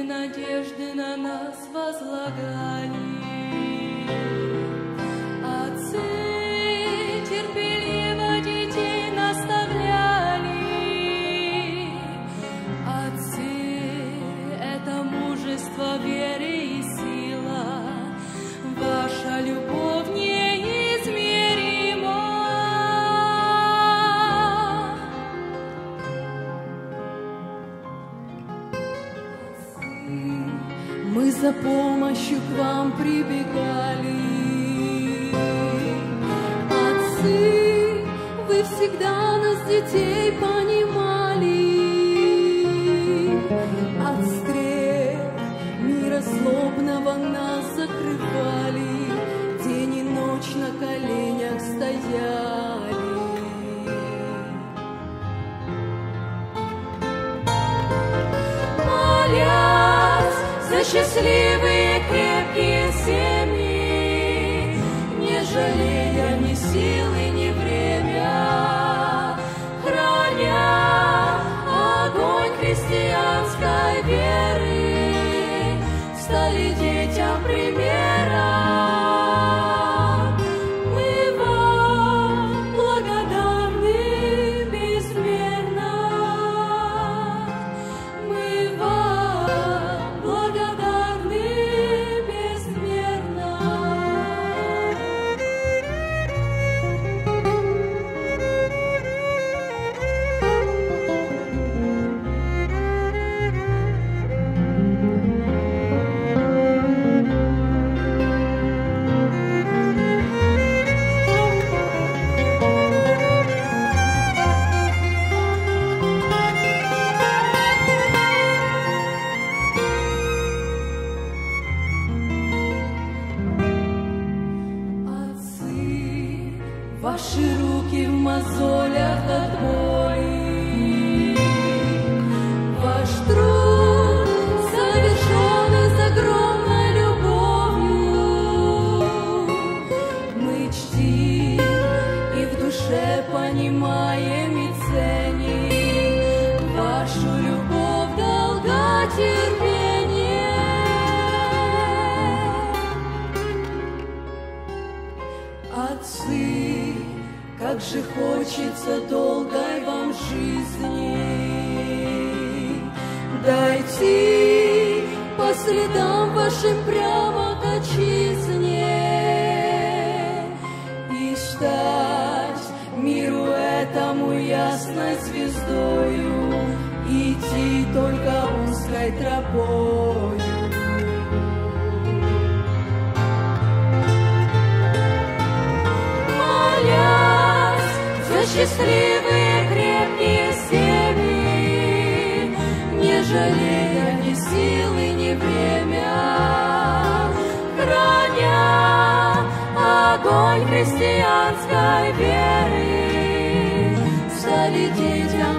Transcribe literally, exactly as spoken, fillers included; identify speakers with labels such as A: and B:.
A: надежды на нас возлагали. Отцы терпеливо детей наставляли. Отцы — это мужество, веры и сила. Ваша любовь неизмерима. Мы за помощью к вам прибегали. Отцы, вы всегда нас, детей, понимали. От стрел мира злобного нас закрывали. День и ночь на коленях стояли. Молясь за счастливые крепкие семьи, не жалея ни силы, ни время, храня огонь христианской веры, стали детям примером. Мы вам благодарны безмерно. Мы вам благодарны безмерно. Отцы, ваши руки в мозолях от боли, ваш труд совершен с огромной любовью. Мы чтим и в душе понимаем и ценим вашу любовь, долготерпение. Отцы, как же хочется долгой вам жизни, дойти по следам вашим прямо к отчизне и стать миру этому ясной звездою, идти только узкой тропою. Счастливые крепкие семьи, не жалея ни силы, ни время, храня огонь христианской веры, стали детям